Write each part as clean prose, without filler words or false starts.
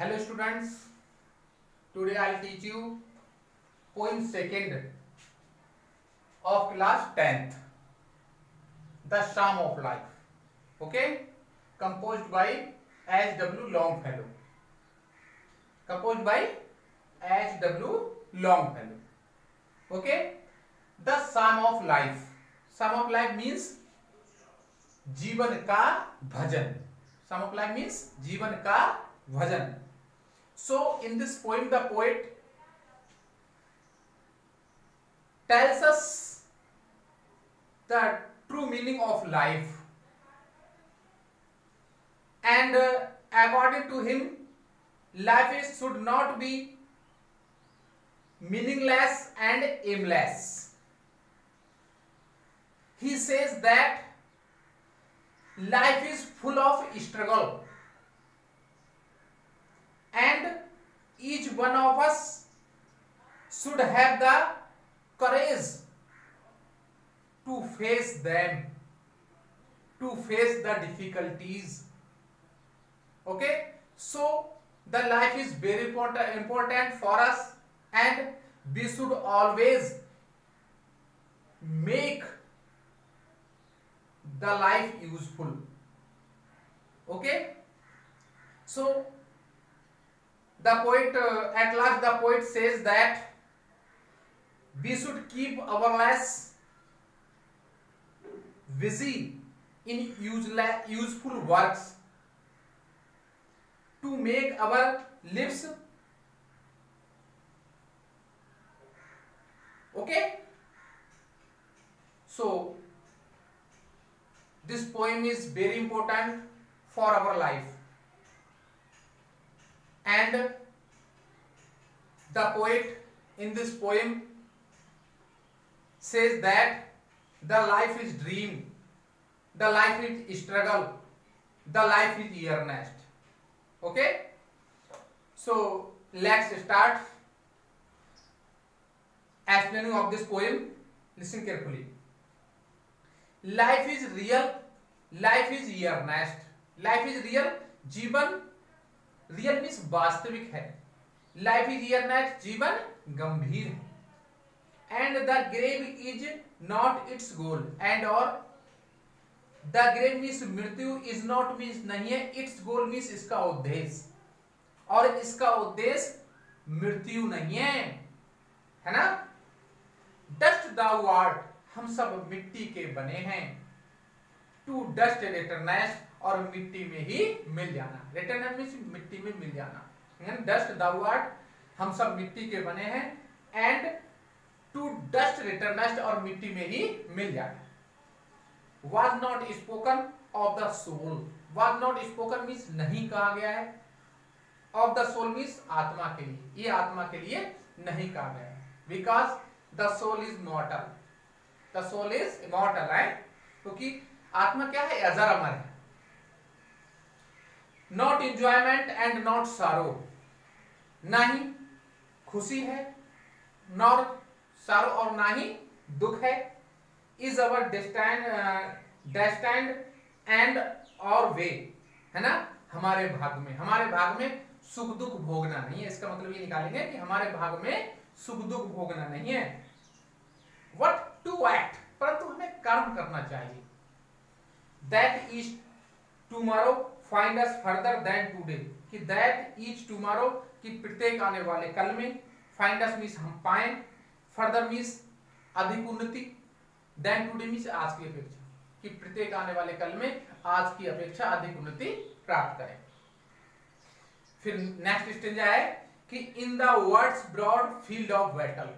Hello students, today I'll teach you poem second of class 10th, The Charm of Life. Okay, composed by H.W. Longfellow. Okay, The Charm of Life. Charm of life means जीवन का भजन. Charm of life means जीवन का भजन. So in this poem the poet tells us the true meaning of life, and according to him life should not be meaningless and aimless. He says that life is full of struggle and each one of us should have the courage to face them, to face the difficulties. Okay, so the life is very important for us, and we should always make the life useful. Okay, so the poet at last the poet says that we should keep our lives busy in useful works to make our lives okay. So this poem is very important for our life, and the poet in this poem says that the life is dream, the life is struggle, the life is earnest. Okay, so let's start explaining of this poem. Listen carefully. Life is real, life is earnest. Life is real, जीवन real means वास्तविक है. Life is earnest, जीवन गंभीर है. And the grave is not its goal. And और the grave means मृत्यु, is not means नहीं है, इट्स गोल मीन्स इसका उद्देश्य, और इसका उद्देश्य मृत्यु नहीं है ना. डस्ट दाउ आर्ट, हम सब मिट्टी के बने हैं. टू डस्ट रिटर्नेस्ट, और मिट्टी में ही मिल जाना. रिटर्न मीन्स मिट्टी में मिल जाना. डस्ट दाउ आर्ट, हम सब मिट्टी के बने हैं. एंड टू डस्ट रिटर्नेस्ट, और मिट्टी में ही मिल जाना. Was not spoken of the soul. Was not spoken means नहीं कहा गया है. Of the soul means आत्मा के लिए. ये आत्मा के लिए नहीं कहा गया है. Because the soul is mortal. The soul is immortal, right? क्योंकि आत्मा क्या है? अजर अमर है. Not enjoyment and not sorrow. ना ही खुशी है, नॉर sorrow, और ना ही दुख है. Is our destined and our way, है ना. हमारे भाग में सुख दुख भोगना नहीं है. इसका मतलब ये निकालेंगे कि हमारे भाग में सुख दुख भोगना नहीं है. What to act, परंतु हमें कर्म करना चाहिए. That is tomorrow find us further than today, कि that is tomorrow, कि प्रत्येक आने वाले कल में, find us means हम पाएं, further means अधिक उन्नति, than today means आज की अपेक्षा, कि प्रत्येक आने वाले कल में आज की अपेक्षा अधिक उन्नति प्राप्त करें. फिर नेक्स्ट स्टेंजा है कि in the words broad field of battle.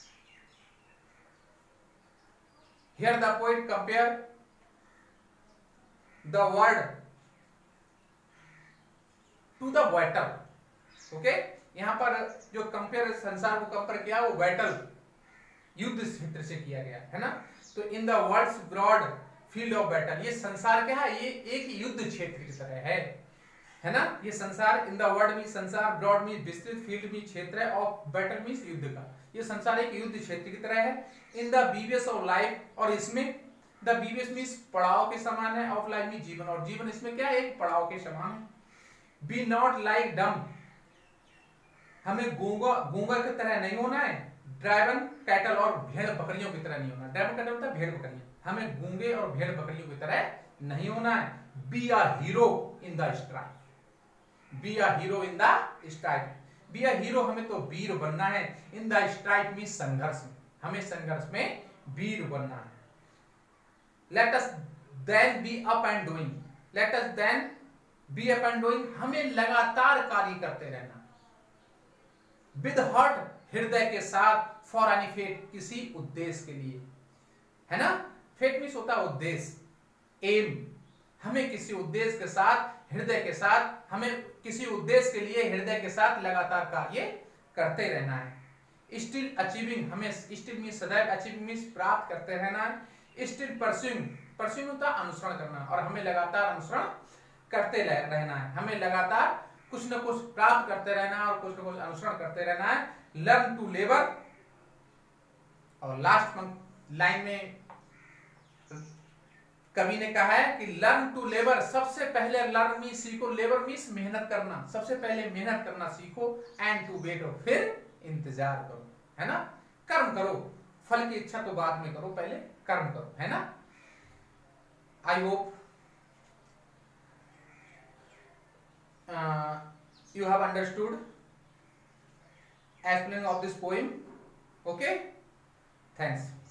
Here the poet compare the word to the battle. Okay, यहां पर जो कंपेयर संसार को कंपेयर किया वो बैटल, युद्ध क्षेत्र से किया गया है ना. तो in the words broad field of battle, ये संसार क्या है? ये एक युद्ध क्षेत्र की तरह है ना. ये संसार, इन द वर्ड में संसार, ब्रॉड में विस्तृत, फील्ड में क्षेत्र है, ऑफ बैटल में युद्ध का. ये संसार एक युद्ध क्षेत्र की तरह है. In the bivouac of life, और इसमें द बीवेस मीन्स पड़ाव के समान है, ऑफ लाइफ में जीवन, और जीवन इसमें क्या है? एक पड़ाव के समान है. बी नॉट लाइक डम, हमें गूंगा गूंगा की तरह नहीं होना है, ड्रैगन कैटल और भेड़ बकरियों की तरह नहीं होना। ड्रैगन कैटल होता है भेड़ बकरियां, हमें गूंगे और भेड़ बकरियों की तरह नहीं होना है। Be a hero in the strike, be a hero in the strike, be a hero हमें तो वीर बनना है, इन द स्ट्राइक में संघर्ष में, हमें संघर्ष में वीर बनना है। Let us then be up and doing, let us then be up and doing, हमें लगातार कार्य करते रहना, विद हार्ट हृदय के साथ, फॉर एनी फेट किसी उद्देश्य के लिए, है ना। फेट मीन्स होता है उद्देश्य, एम, हमें किसी उद्देश्य के साथ, हृदय के साथ, हमें किसी उद्देश्य के लिए हृदय के साथ लगातार कार्य करते रहना है। स्टिल अचीविंग, हमें स्टिल मीन्स सदैव, अचीविंग मीन्स प्राप्त करते रहना है। स्टिल परस्यूइंग, परस्यूइंग होता है अनुसरण करना, और हमें लगातार अनुसरण करते रहना है, हमें लगातार कुछ न कुछ प्राप्त करते रहना है और कुछ न कुछ अनुसरण करते रहना है। लर्न टू लेबर, और लास्ट लाइन में कवि ने कहा है कि लर्न टू लेबर, सबसे पहले लर्न मीन सीखो, लेबर मीन्स मेहनत करना, सबसे पहले मेहनत करना सीखो, एंड टू वेट, फिर इंतजार करो, है ना। कर्म करो, फल की इच्छा तो बाद में करो, पहले कर्म करो, है ना। I hope you have understood explanation of this poem. Okay, thanks.